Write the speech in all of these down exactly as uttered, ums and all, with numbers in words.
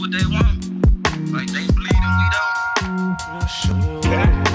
what they want. Like they bleed and we don't. I'll show you what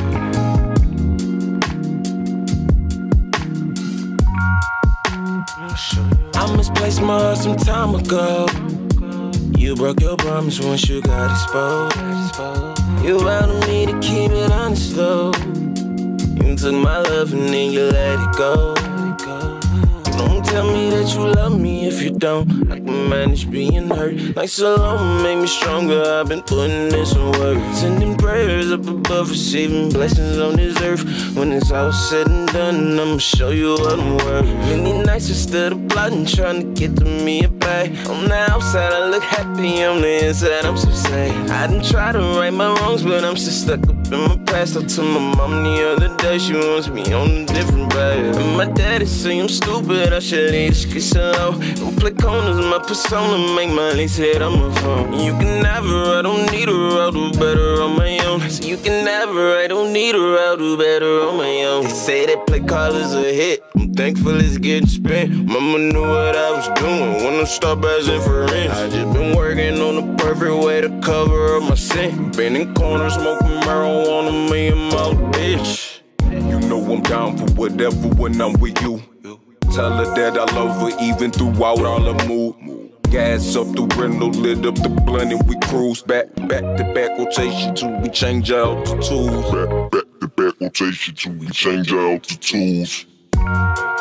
I'll show you. I misplaced my heart some time ago. You broke your promise once you got exposed. You wanted me to keep it honest though. You took my love and then you let it go. Don't tell me that you love me if you don't. I can manage being hurt. Nights alone make me stronger. I've been putting in some work. Sending prayers up above, receiving blessings on this earth. When it's all said and done, I'ma show you what I'm worth. Many nights instead of plotting, trying to get to me a bag. On the outside I look happy, on the inside I'm so sad. I done tried to right my wrongs, but I'm still stuck up in my past. I told my mom the other day she wants me on a different bag. And my daddy say I'm stupid, I should leave this kiss alone. Don't play corners, my persona make my legs hit on my phone. You can never, I don't need her, I'll do better on my own. So you can never, I don't need her, I'll do better on my own. They say that play call is a hit, I'm thankful it's getting spent. Mama knew what I was doing when I stop asking for rent. I just been working on the perfect way to cover up my sin. Been in corners, smoking marijuana, me and my bitch. You know I'm down for whatever when I'm with you. Tell her that I love her even throughout all the mood. Gas up the window, lit up the blunt and we cruise. Back, back to back rotation till we change out the tools. Back, back to back rotation till we change out the tools.